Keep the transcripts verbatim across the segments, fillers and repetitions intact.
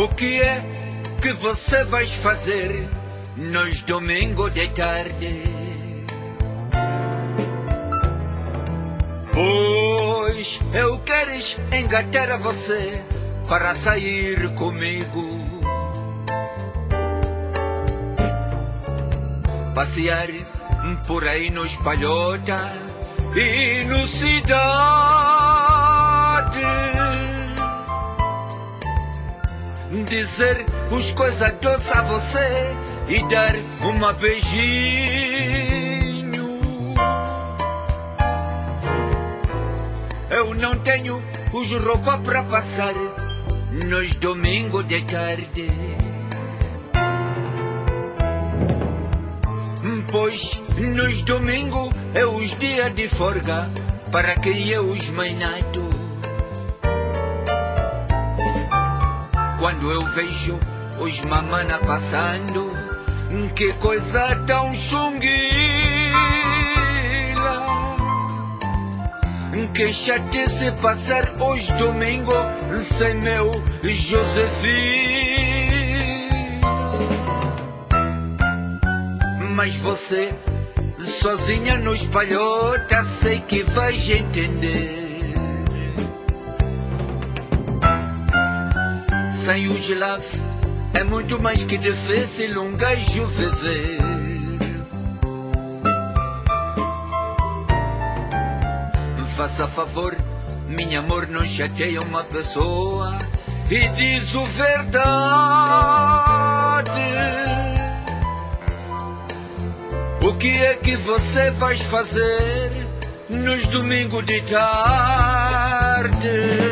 O que é que você vai fazer nos domingos de tarde? Pois eu queres engatar a você para sair comigo, passear por aí no Espalhota e no Cidade, dizer os coisas doces a você e dar uma beijinho. Eu não tenho os roupa para passar nos domingos de tarde, pois nos domingos é os dias de folga para que eu os mainado. Quando eu vejo os mamana passando, que coisa tão chunguila, que chatice passar os domingos sem meu Josefina. Mas você, sozinha no Espalhota, sei que vais entender. Sem o gelaf é muito mais que difícil um gajo viver. Faça favor, minha amor, não chateia uma pessoa e diz o verdade. O que é que você vai fazer nos domingos de tarde?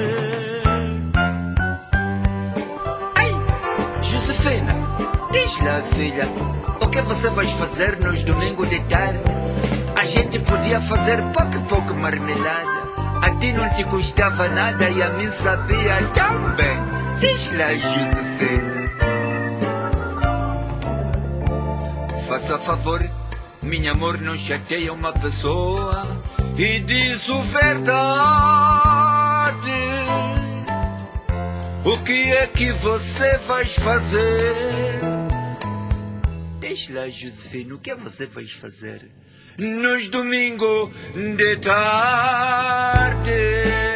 Ai, Josefina, diz lá, filha, o que você vai fazer nos domingos de tarde? A gente podia fazer pouco pouco marmelada. A ti não te custava nada e a mim sabia tão bem. Diz lá, Josefina. Faça favor, minha amor, não chateia uma pessoa e diz o verdade. O que é que você vai fazer? Diz lá, Josefina, o que você vai fazer nos domingos de tarde?